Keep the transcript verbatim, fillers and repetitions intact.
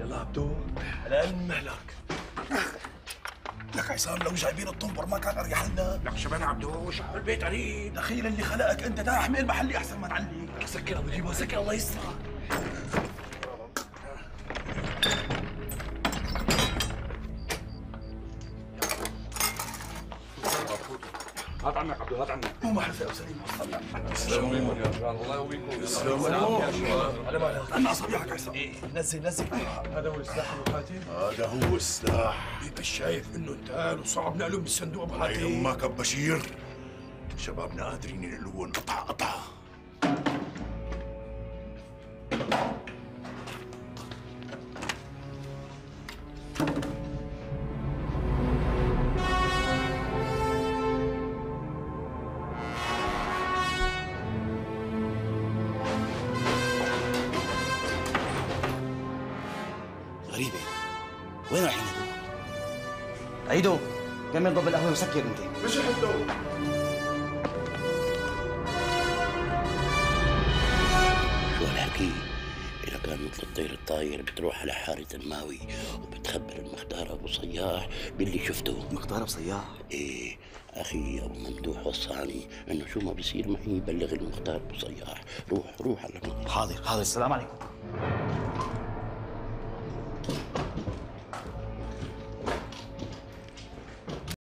يلا عبدو الان مهلك. لك عصام لو جايبين الطنبر ما كان اريح لنا. لك شبان عبدو شق البيت قريب. دخيل اللي خلقك انت ده احمل محلي احسن ما تعلي. سكر ابو جيبه سكر الله يستر. هات عنك عبدو هات عنك. مو محرز يا سليم وصل. السلام عليكم يا شباب الله يقويكم. السلام عليكم يا شباب. على مالك انا اصابيعك يا عصام. نزل نزل. هذا هو السلاح ابو حاتم. هذا هو السلاح. انت شايف انه انتهى وصعب نقله من الصندوق ابو لا حاتم. يهمك ابو بشير، شبابنا قادرين ينقلوه قطعه قطعه. غريبة، وين رايحين هدول؟ عيدو كمل ضب القهوة وسكر انت. مش حدو. شو هالحكي؟ إذا كان مثل الطير الطاير بتروح على حارة الماوي وبتخبر المختار أبو صياح باللي شفته. مختار ابو صياح؟ إيه أخي أبو ممدوح وصاني إنه شو ما بصير معي يبلغ المختار أبو صياح. روح روح على مين. حاضر حاضر. السلام عليكم.